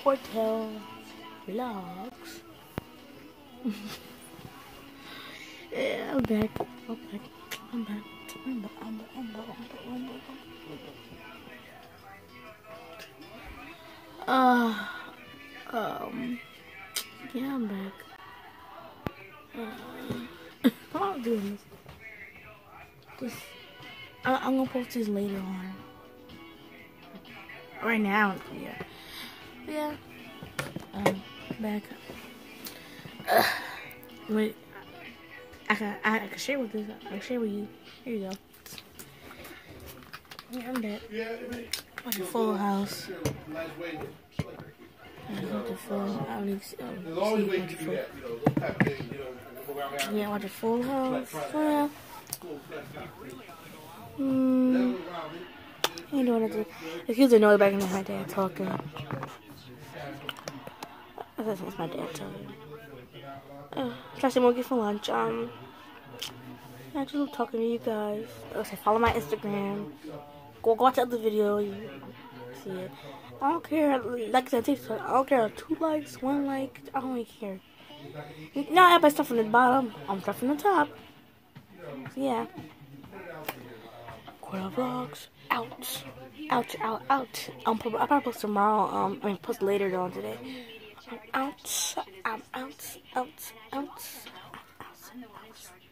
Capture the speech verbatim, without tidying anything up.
Hotel Vlogs. Yeah, I'm back. I'm back. I'm back. I'm back. I'm back. I'm back. I'm back. Uh, um, yeah, I'm back. Uh, I'm doing this. This, I, I'm gonna post this later on. Right now, yeah. Yeah. Um, back. Uh, wait. I can I, I can share with this. I can share with you. Here you go. Yeah, I'm back. Like a full house. Watch a full. I don't need to see. Oh, see watch a full. Yeah, watch a full house. So yeah. Hmm. You know what I do? Excuse the noise back in my dad talking. That's my dad talking. Uh, try some more get for lunch. Um, I just talking to you guys. Okay, follow my Instagram. Go, go watch the other video. You see it. I don't care. Like I said, TikTok. I don't care. Two likes, one like. I don't really care. Not everybody stuff from the bottom. I'm stuff from the top. So yeah. Quarter vlogs out, out, out, out. Um, I'll probably post tomorrow. Um, I mean post later on today. I'm out. I'm out. Out. Out. Out. Out. Out.